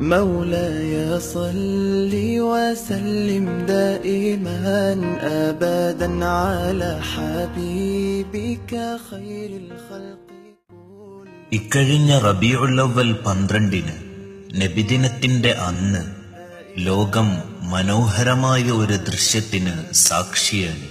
مولاي صل وسلم دائما أبدا على حبيبك خير الخلق. ഇക്കഴിഞ്ഞ റബീഉൽ അവ്വൽ 12 നബിദിനത്തിന്റെ അന്ന് ലോകം മനോഹരമായ ഒരു ദൃശ്യത്തിന് സാക്ഷിയാണ്.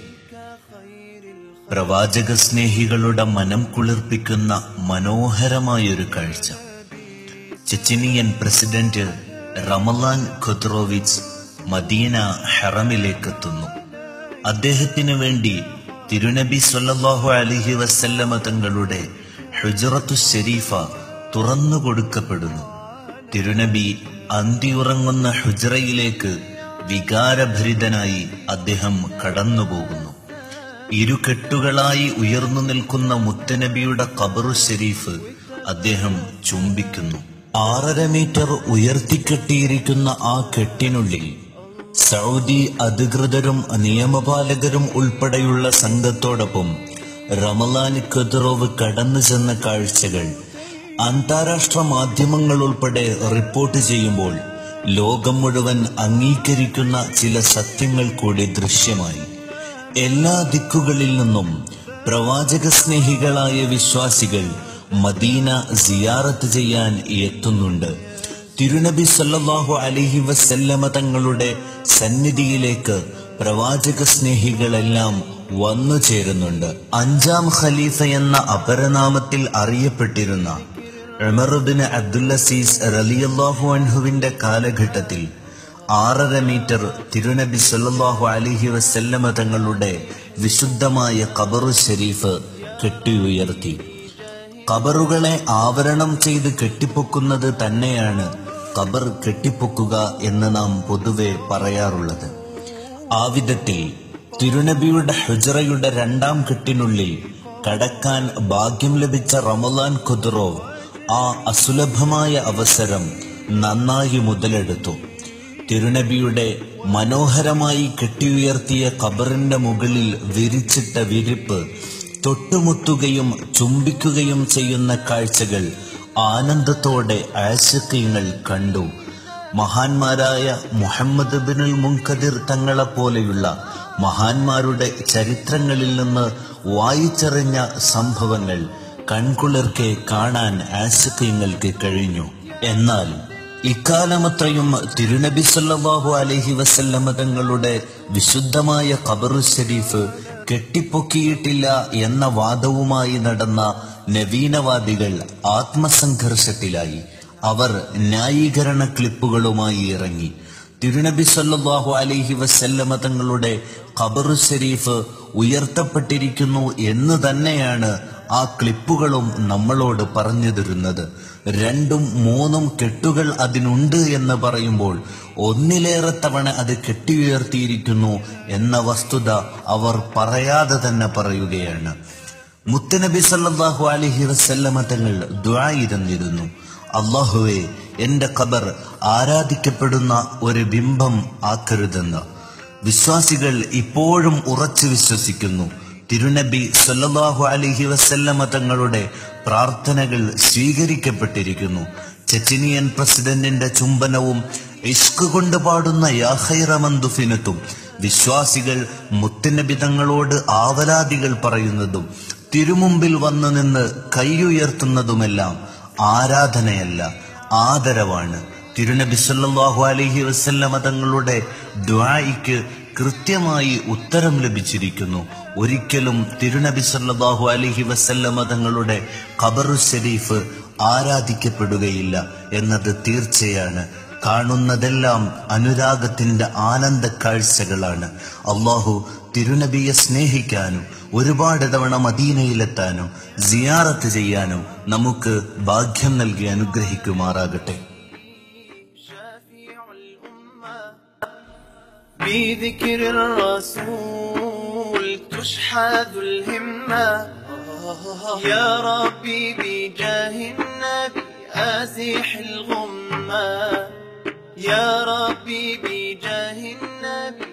പ്രവാചക സ്നേഹികളുടെ മനം കുളിർപ്പിക്കുന്ന മനോഹരമായൊരു കാഴ്ച. ചെച്ചിനിയൻ പ്രസിഡന്റ് റമളാൻ ഖുദ്റോവിച്ച് മദീന ഹറമിലേക്കെത്തുന്നു. അദ്ദേഹത്തിനു വേണ്ടി തിരുനബി സ്വല്ലല്ലാഹു അലൈഹി വസല്ലമ തങ്ങളുടെ ഹുജ്റത്തു ശരീഫ തുറന്നു കൊടുക്കപ്പെടുന്നു. തിരുനബി അന്തിയുറങ്ങുന്ന ഹുജ്റയിലേക്ക് വികാരഭരിതനായി അദ്ദേഹം കടന്നുപോകുന്നു. ഇരുകെട്ടുകളായി ഉയർന്നു നിൽക്കുന്ന മുത്തനബിയുടെ ഖബറു ശരീഫ് അദ്ദേഹം ചുംബിക്കുന്നു. 6.5 മീറ്റർ ഉയർത്തിക്കെട്ടിയിരിക്കുന്ന ആ കെട്ടിനുള്ളിൽ സൗദി അധികൃതരും നിയമപാലകരും ഉൾപ്പെടെയുള്ള സംഘത്തോടൊപ്പം റമളാൻ ഖുദ്റോവ് കടന്നു ചെന്ന കാഴ്ചകൾ അന്താരാഷ്ട്ര മാധ്യമങ്ങൾ ഉൾപ്പെടെ റിപ്പോർട്ട് ചെയ്യുമ്പോൾ ലോകം മുഴുവൻ അംഗീകരിക്കുന്ന ചില സത്യങ്ങൾ കൂടി ദൃശ്യമായി. എല്ലാ ദിക്കുകളിൽ നിന്നും പ്രവാചക സ്നേഹികളായ വിശ്വാസികൾ മദീന സിയാറത്ത് ചെയ്യാൻ എത്തുന്നുണ്ട്. തിരുനബി സല്ലല്ലാഹു അലൈഹി വസല്ലമ തങ്ങളുടെ സന്നിധിയിലേക്ക് പ്രവാചക സ്നേഹികളെല്ലാം വന്നു ചേരുന്നുണ്ട്. 5ാം ഖലീഫ എന്ന അപരനാമത്തിൽ അറിയപ്പെട്ടിരുന്ന ഉമർ ഇബ്നു അബ്ദുൽ അസീസ് റളിയല്ലാഹു അൻഹുവിന്റെ കാലഘട്ടത്തിൽ 6.5 മീറ്റർ തിരുനബി സല്ലല്ലാഹു അലൈഹി വസല്ലമ തങ്ങളുടെ വിശുദ്ധമായ ഖബറു ശരീഫ് കെട്ടിയുയർത്തി. ഖബറുകളെ ആവരണം ചെയ്ത് കെട്ടിപ്പൊക്കുന്നത് തന്നെയാണ് ഖബർ കെട്ടിപ്പൊക്കുക എന്ന് നാം പൊതുവെ പറയാറുള്ളത്. ആ വിധത്തിൽ തിരുനബിയുടെ ഹുജ്റയുടെ 2ാം കെട്ടിനുള്ളിൽ കടക്കാൻ ഭാഗ്യം ലഭിച്ച റമളാൻ ഖുദ്റോവ് ആ അസുലഭമായ അവസരം നന്നായി മുതലെടുത്തു. തിരുനബിയുടെ മനോഹരമായി കെട്ടിയുയർത്തിയ ഖബറിന്റെ മുകളിൽ വിരിച്ചിട്ട വിരിപ്പ് തൊട്ടുമുത്തുകയും ചുംബിക്കുകയും ചെയ്യുന്ന കാഴ്ചകൾ ആനന്ദത്തോടെ ആശിഖീങ്ങൾ കണ്ടു. മഹാന്മാരായ മുഹമ്മദ് ഇബ്നുൽ മുൻകദിർ തങ്ങളെപ്പോലെയുള്ള മഹാന്മാരുടെ ചരിത്രങ്ങളിൽ നിന്ന് വായിച്ചറിഞ്ഞ സംഭവങ്ങൾ കൺകുളിർക്കെ കാണാൻ ആശിഖീങ്ങൾക്ക് കഴിഞ്ഞു. എന്നാൽ ഇക്കാലമത്രയും തിരുനബി സല്ലല്ലാഹു അലൈഹി വസല്ലമ തങ്ങളുടെ വിശുദ്ധമായ ഖബറു ശരീഫ് കെട്ടിപ്പൊക്കിയിട്ടില്ല എന്ന വാദവുമായി നടന്ന നവീനവാദികൾ ആത്മസംഘർഷത്തിലായി. അവർ ന്യായീകരണ ക്ലിപ്പുകളുമായി ഇറങ്ങി. തിരുനബി സല്ലല്ലാഹു അലൈഹി വസല്ലമ തങ്ങളുടെ ഖബറു ശരീഫ് ഉയർത്തപ്പെട്ടിരിക്കുന്നു എന്ന് തന്നെയാണ് ആ ക്ലിപ്പുകളും നമ്മളോട് പറഞ്ഞു തരുന്നത്. 2ഉം 3ഉം കെട്ടുകൾ അതിനുണ്ട് എന്ന് പറയുമ്പോൾ 1ലേറെ തവണ അത് കെട്ടിയുയർത്തിയിരിക്കുന്നു എന്ന വസ്തുത അവർ പറയാതെ തന്നെ പറയുകയാണ്. മുത്തനബി സല്ലല്ലാഹു അലൈഹി വസല്ലമ തങ്ങൾ ദുആ ഇരുന്നിരുന്നു, അല്ലാഹുവേ, എന്റെ ഖബർ ആരാധിക്കപ്പെടുന്ന ഒരു ബിംബം ആക്കരുതെന്ന്. വിശ്വാസികൾ ഇപ്പോഴും ഉറച്ചു വിശ്വസിക്കുന്നു. തിരുനബി സല്ലല്ലാഹു അലൈഹി വസല്ലമ തങ്ങളുടെ പ്രാർത്ഥനകൾ സ്വീകരിക്കപ്പെട്ടിരിക്കുന്നു. ചെച്ചിനിയൻ പ്രസിഡന്റിന്റെ ചുംബനവും ഇഷ്ക് കൊണ്ട് പാടുന്ന യാ ഖൈറ മൻ ദുഫിനത്തും വിശ്വാസികൾ മുത്തുനബി തങ്ങളോട് ആവലാദികൾ പറയുന്നതും തിരുമുമ്പിൽ വന്നു നിന്ന് കൈയുയർത്തുന്നതുമെല്ലാം ആരാധനയല്ല, ആദരവാണ്. തിരുനബി സല്ലല്ലാഹു അലൈഹി വസല്ലമ തങ്ങളുടെ ദുആഇക്ക് കൃത്യമായി ഉത്തരം ലഭിച്ചിരിക്കുന്നു. ഒരിക്കലും തിരുനബി സല്ലല്ലാഹു അലൈഹി വസല്ലമ തങ്ങളുടെ ഖബറു ശരീഫ് ആരാധിക്കപ്പെടുകയില്ല എന്നത് തീർച്ചയാണ്. കാണുന്നതെല്ലാം അനുരാഗത്തിന്റെ ആനന്ദ കാഴ്ചകളാണ്. അല്ലാഹു തിരുനബിയെ സ്നേഹിക്കാനും ഒരുപാട് തവണ മദീനയിലെത്താനും സിയാറത്ത് ചെയ്യാനും നമുക്ക് ഭാഗ്യം നൽകി അനുഗ്രഹിക്കുമാറാകട്ടെ. بذكر الرسول تشحذ الهمة يا ربي بجاه النبي أزح الغمة يا ربي بجاه النبي